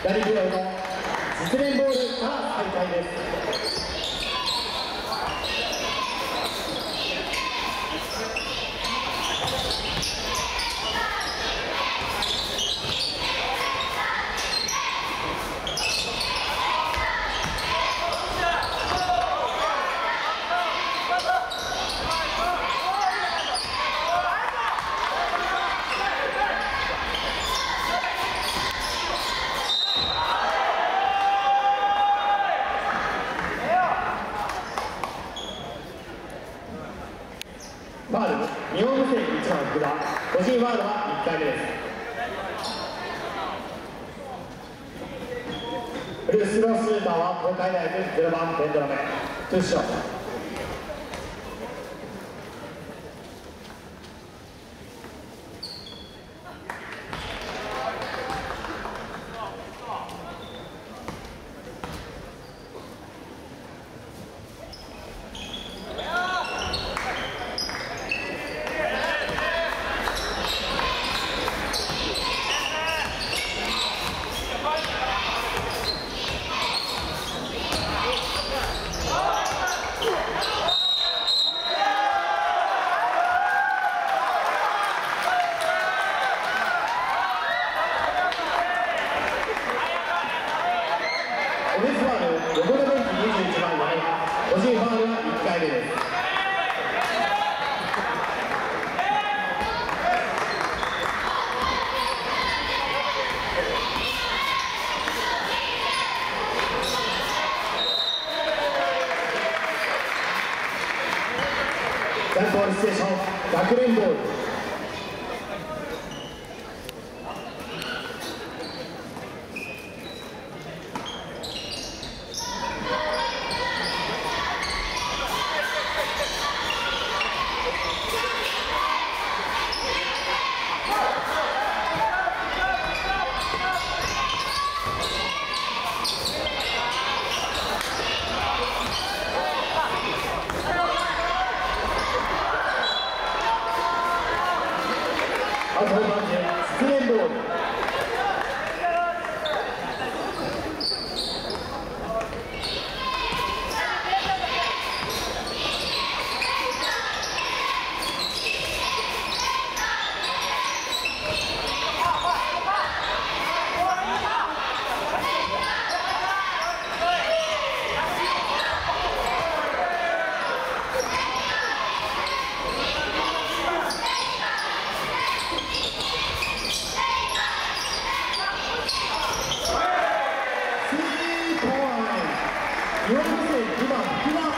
第2ピリオドの実練ボールから再開です。ファール、日本無線1番福田、個人ファールは1回目です。フルスロースーパーは東海大学0番ベンドラメ、トゥッション。オフェンスファール、横田ベンチ21番の個人ファールは1回目です。ジャンプボールステーション、学連ボール。あと5番手、失恋ボール。日本無線2番福田。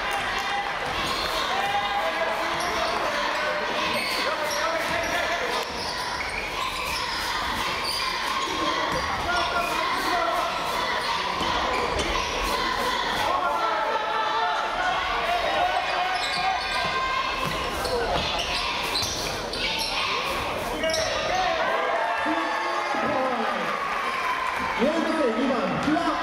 日本無線2番福田。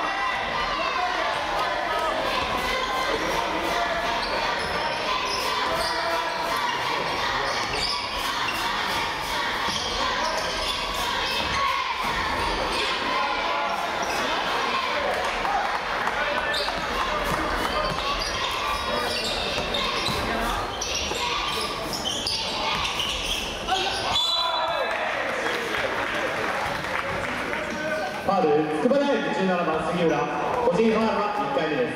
ファール、筑波大学17番杉浦、個人ファールは1回目です。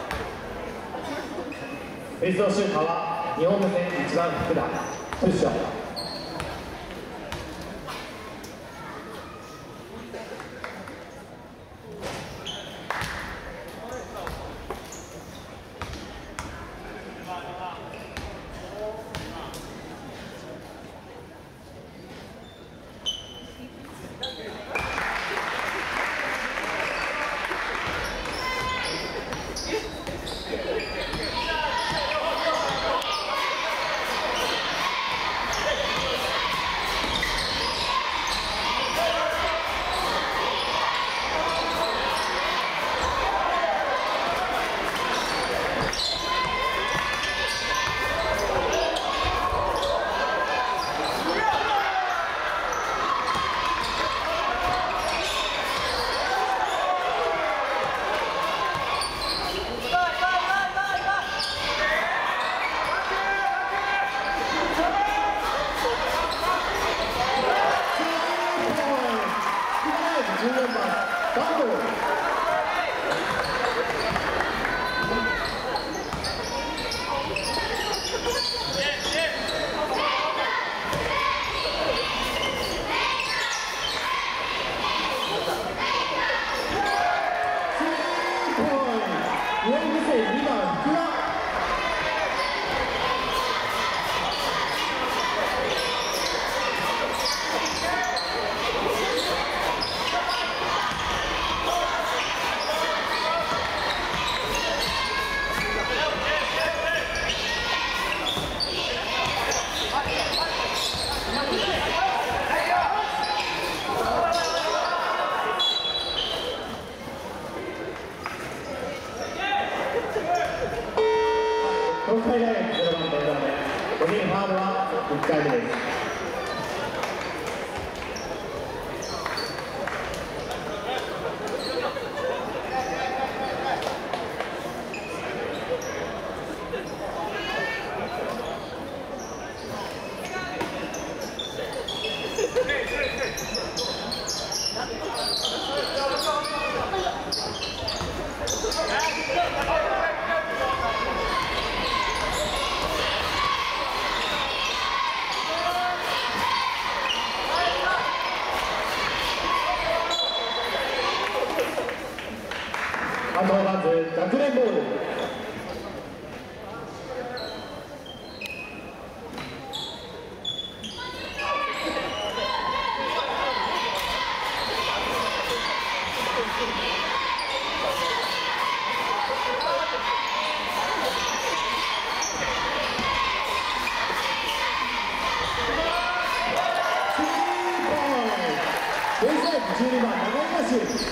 フェイスオシューターは日本無線1番福田、トゥッション。 あとまず学連ボール。12番、長岡市。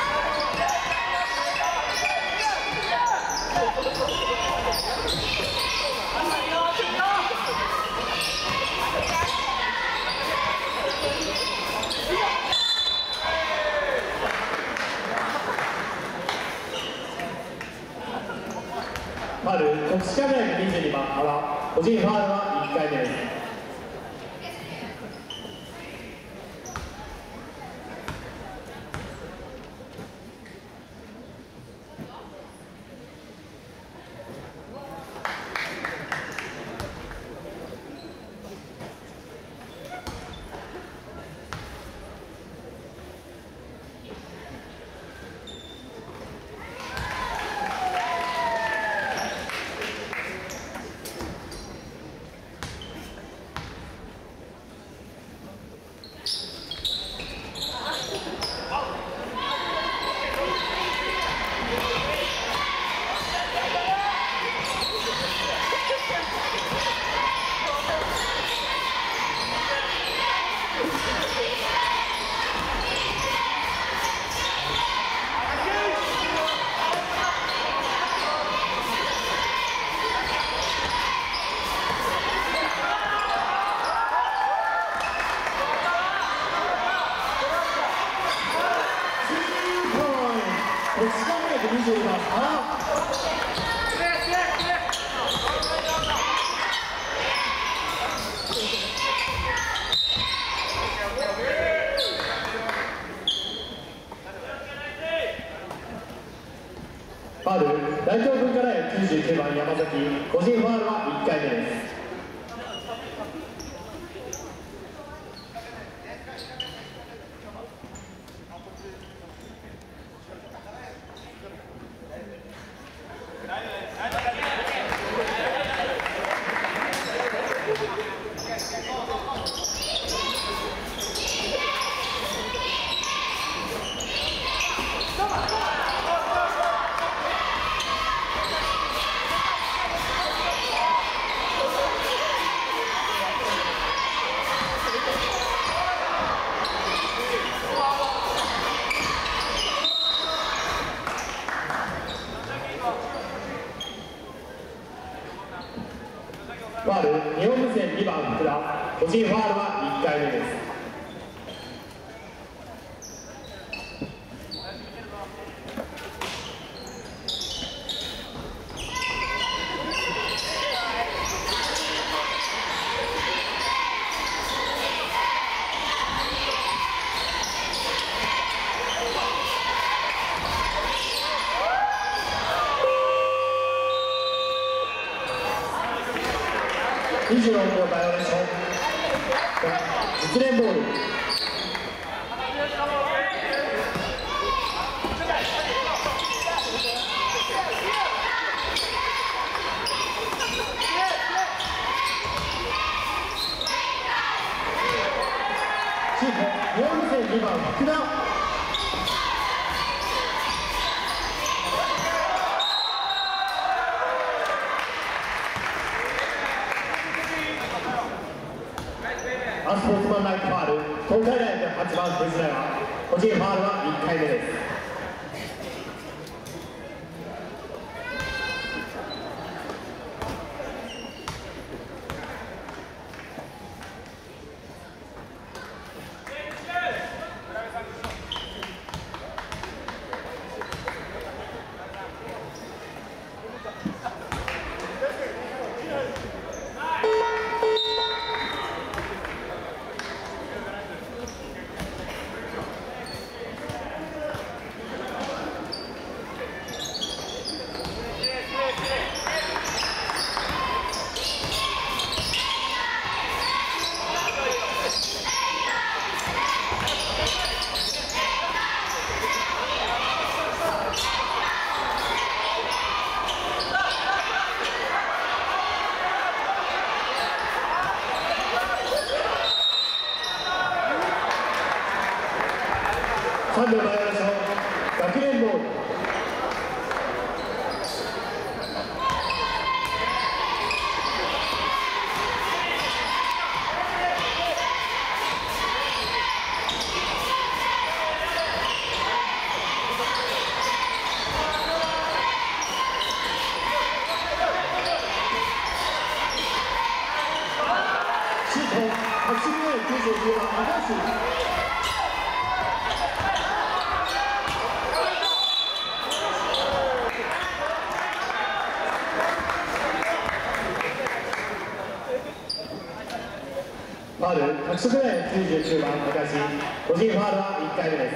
ファウル、国士舘大学22番、原。個人ファウルは1回目です。国士舘大学22番、原。ファウル、大東文化大学99番、山崎。個人ファウルは1回目です。ファウル、日本無線2番、福田。個人ファウルは1回目です。26秒バイオレーション。実連ボール。シート、4無線2番、福田。アスポーツマンライクファウル、東海大学8番、藤永。個人ファウルは1回目です。 3秒前ましょう。学年ボール。99番高橋。ファウル獲得で99番高橋。個人ファウルは1回目です。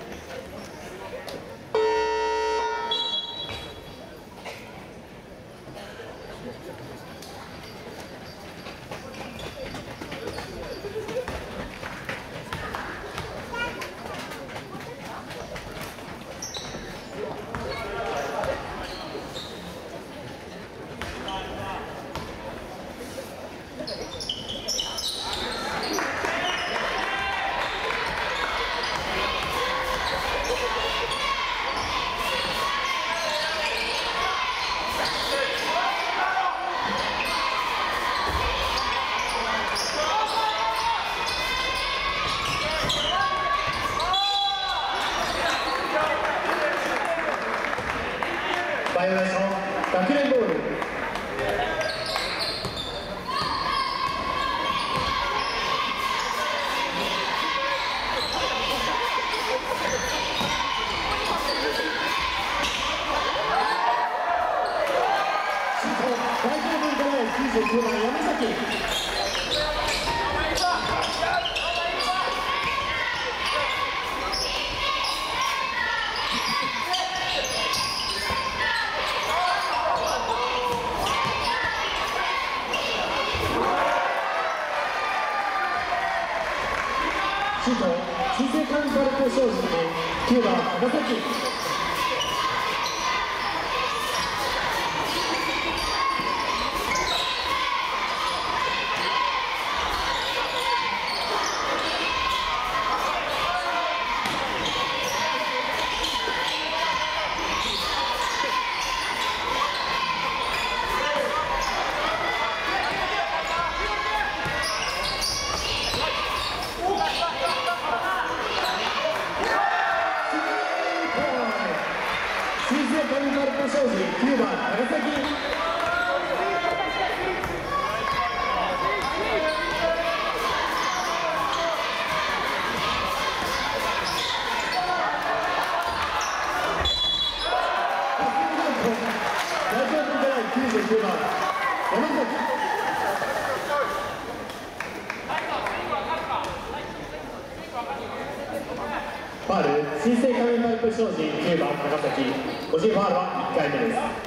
バイオレーション、学年ボール。シュート、大丈夫から99番山崎。シュート、新生カンパルコ商事9番長崎。新生カンパルコ商事9番長崎。大丈夫から99番山崎。ファウル、新生カンパルコ商事9番長崎。個人ファウルは1回目です。